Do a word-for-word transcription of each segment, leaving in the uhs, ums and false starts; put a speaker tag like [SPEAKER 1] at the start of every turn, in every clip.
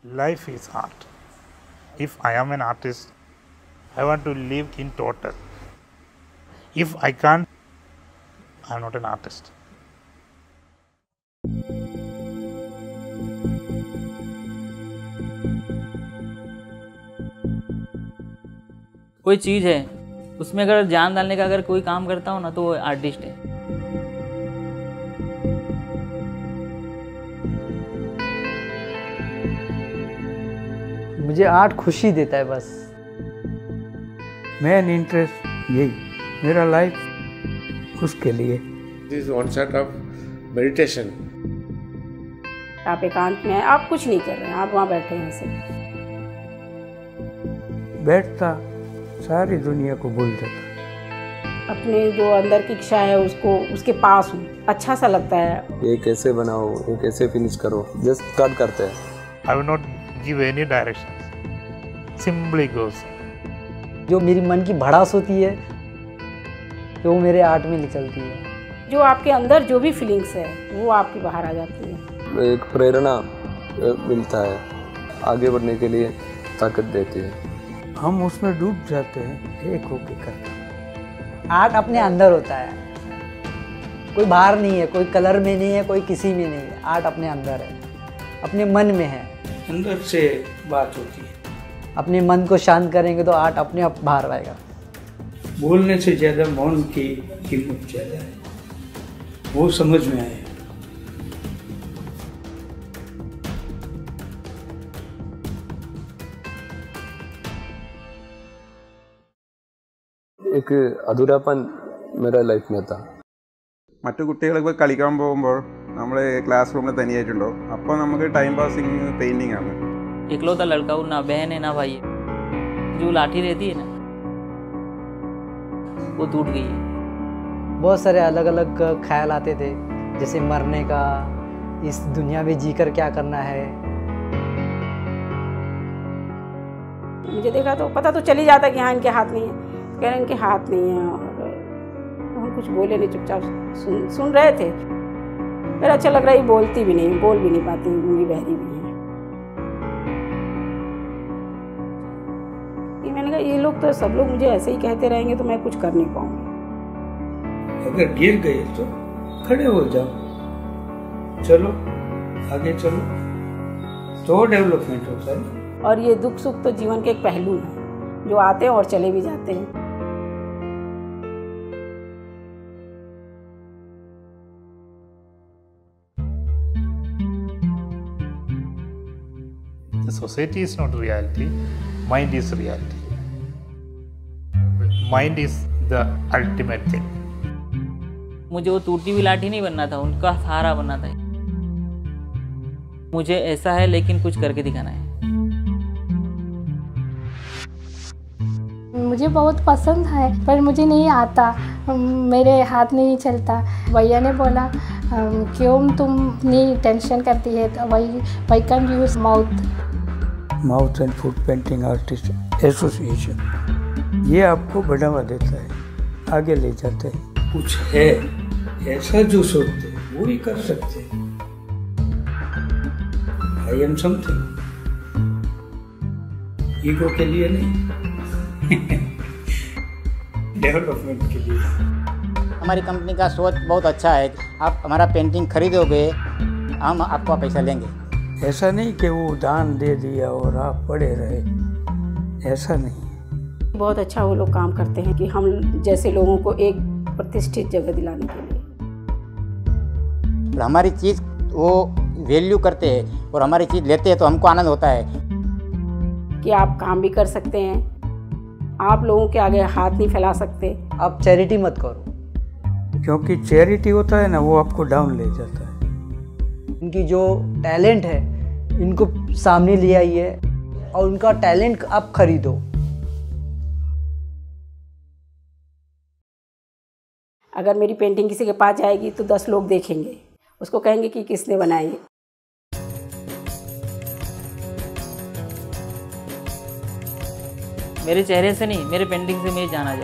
[SPEAKER 1] Life is art. If I am an artist, I want to live in total. If I can't, I am not an artist.
[SPEAKER 2] कोई चीज़ है उसमें अगर जान डालने का अगर कोई काम करता हो ना तो वो आर्टिस्ट है।
[SPEAKER 3] मुझे आर्ट खुशी देता है बस।
[SPEAKER 4] मेन इंटरेस्ट यही, मेरा लाइफ उसके लिए।
[SPEAKER 5] This is one set of meditation.
[SPEAKER 6] आप एकांत में हैं, आप कुछ नहीं कर रहे हैं, आप वहाँ बैठे हैं ऐसे।
[SPEAKER 4] बैठता सारी दुनिया को भूल जाता।
[SPEAKER 6] अपने जो अंदर की इच्छा है उसको उसके पास हूँ, अच्छा सा लगता है।
[SPEAKER 7] ये कैसे बनाओ, ये कैसे फिनिश करो, जस्ट कट करते हैं।
[SPEAKER 1] I will not give any directions. Simply goes.
[SPEAKER 3] जो मेरी मन की भड़ास होती है वो मेरे आर्ट में निकलती है।
[SPEAKER 6] जो आपके अंदर जो भी फीलिंग्स है वो आपकी बाहर आ जाती है।
[SPEAKER 7] एक प्रेरणा मिलता है, आगे बढ़ने के लिए ताकत देती है।
[SPEAKER 4] हम उसमें डूब जाते हैं, एक होके करते हैं।
[SPEAKER 3] आर्ट अपने अंदर होता है, कोई बाहर नहीं है, कोई कलर में नहीं है, कोई किसी में नहीं है। आर्ट अपने अंदर है, अपने मन में है।
[SPEAKER 4] अंदर से बात होती है।
[SPEAKER 3] अपने मन को शांत करेंगे तो आर्ट अपने आप बाहर आएगा।
[SPEAKER 4] बोलने से ज़्यादा मौन की कीमत ज़्यादा है, वो समझ में आए।
[SPEAKER 7] एक अधूरापन मेरा लाइफ में था।
[SPEAKER 8] മറ്റു കുട്ടികളൊക്കെ കളിക്കാൻ പോകുമ്പോൾ നമ്മൾ ക്ലാസ് റൂമിൽ തനിയായിട്ടുണ്ടോ, അപ്പോൾ നമുക്ക് ടൈം പാസിങ് പെയിൻറ്റിംഗ് ആണ്।
[SPEAKER 2] इकलौता लड़का हूँ, ना बहन है ना भाई है। जो लाठी रहती है ना वो टूट गई है।
[SPEAKER 3] बहुत सारे अलग अलग ख्याल आते थे, जैसे मरने का, इस दुनिया में जीकर क्या करना है।
[SPEAKER 6] मुझे देखा तो पता तो चल ही जाता कि हाँ इनके हाथ नहीं है। कह रहे इनके हाथ नहीं है और हम कुछ बोले नहीं, चुपचाप सुन सुन रहे थे। फिर अच्छा लग रहा है, बोलती भी नहीं, बोल भी नहीं पाती, गूंगी बहरी भी है। ये मैंने कहा ये लोग तो सब लोग मुझे ऐसे ही कहते रहेंगे तो मैं कुछ कर नहीं पाऊंगी।
[SPEAKER 4] अगर गिर गए तो खड़े हो जाओ, चलो आगे चलो, तो डेवलपमेंट होता है।
[SPEAKER 6] और ये दुख सुख तो जीवन के एक पहलू हैं जो आते हैं और चले भी जाते हैं।
[SPEAKER 1] The society is not reality, mind is reality. Mind is the ultimate thing.
[SPEAKER 2] मुझे वो टूटी हुई लाठी नहीं बनना था, उनका सहारा बनना था। मुझे ऐसा है लेकिन कुछ करके दिखाना है।
[SPEAKER 9] मुझे बहुत पसंद है पर मुझे नहीं आता, मेरे हाथ नहीं चलता। भैया ने बोला क्यों तुम इतनी टेंशन करती है, तो वही why can use mouth
[SPEAKER 4] mouth and foot painting artist association, ये आपको बढ़ावा देता है, आगे ले जाते हैं। कुछ है ऐसा जो सोचते हैं वो ही कर सकते हैं। आई एम समथिंग, ईगो के लिए नहीं, डेवलपमेंट के लिए।
[SPEAKER 10] हमारी कंपनी का सोच बहुत अच्छा है। आप हमारा पेंटिंग खरीदोगे, हम आपका पैसा लेंगे।
[SPEAKER 4] ऐसा नहीं कि वो दान दे दिया और आप पड़े रहे, ऐसा नहीं।
[SPEAKER 6] बहुत अच्छा वो लोग काम करते हैं कि हम जैसे लोगों को एक प्रतिष्ठित जगह दिलाने के लिए।
[SPEAKER 10] हमारी चीज़ वो वैल्यू करते हैं और हमारी चीज़ लेते हैं तो हमको आनंद होता है
[SPEAKER 6] कि आप काम भी कर सकते हैं, आप लोगों के आगे हाथ नहीं फैला सकते।
[SPEAKER 3] आप चैरिटी मत करो,
[SPEAKER 4] क्योंकि चैरिटी होता है ना, वो आपको डाउन ले जाता है।
[SPEAKER 3] इनकी जो टैलेंट है इनको सामने ले आइए और उनका टैलेंट आप खरीदो।
[SPEAKER 6] अगर मेरी पेंटिंग किसी के पास जाएगी तो दस लोग देखेंगे, उसको कहेंगे कि किसने बनाई है।
[SPEAKER 2] मेरे चेहरे से नहीं, मेरे पेंटिंग से मैं जाना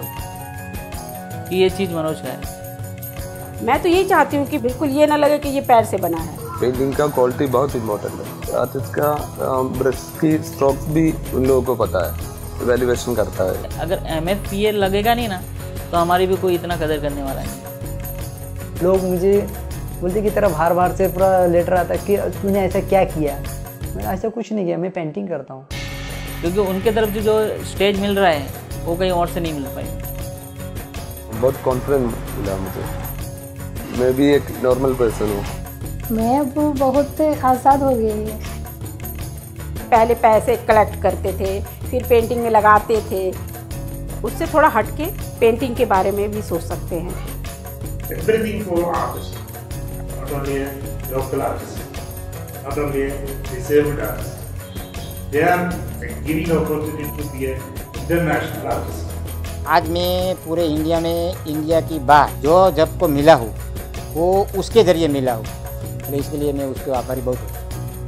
[SPEAKER 2] जाऊँ कि ये चीज़ मनोज का है।
[SPEAKER 6] मैं तो यही चाहती हूँ कि बिल्कुल ये ना लगे कि ये पैर से बना है।
[SPEAKER 7] पेंटिंग का क्वालिटी बहुत इम्पोर्टेंट है। आर्टिस्ट का ब्रश की स्ट्रोक्स भी उन लोगों को पता है, वैल्यूएशन करता है।
[SPEAKER 2] अगर एम एफ पी ए लगेगा नहीं ना तो हमारी भी कोई इतना कदर करने वाला नहीं।
[SPEAKER 3] लोग मुझे बोलते कि तेरा बार बार से पूरा लेटर आता है कि तूने ऐसा क्या किया। मैंने ऐसा कुछ नहीं किया, मैं पेंटिंग करता हूँ।
[SPEAKER 2] क्योंकि उनके तरफ से जो स्टेज मिल रहा है वो कहीं और से नहीं मिल पाई।
[SPEAKER 7] बहुत कॉन्फिडेंस मिला मुझे। मैं भी एक नॉर्मल पर्सन हूँ।
[SPEAKER 9] मैं अब बहुत आज़ाद हो गई है।
[SPEAKER 6] पहले पैसे कलेक्ट करते थे, फिर पेंटिंग में लगाते थे। उससे थोड़ा हटके पेंटिंग के बारे में भी सोच सकते हैं।
[SPEAKER 1] Everything for artists, not only local artists, not only disabled artists. They are giving opportunity to be an international artist.
[SPEAKER 10] आज मैं पूरे इंडिया में इंडिया की बात जो जब को मिला हूँ वो उसके ज़रिए मिला हूँ, तो इसके लिए मैं उसके आभारी बहुत हूँ।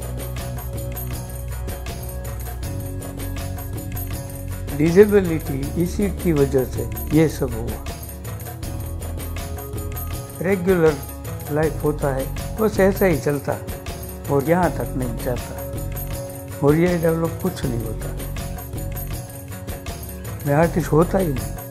[SPEAKER 4] डिसेबिलिटी इसी की वजह से ये सब हुआ। रेगुलर लाइफ होता है बस ऐसा ही चलता और यहाँ तक नहीं जाता और ये डेवलप कुछ नहीं होता। मैं आर्टिस्ट होता ही नहीं।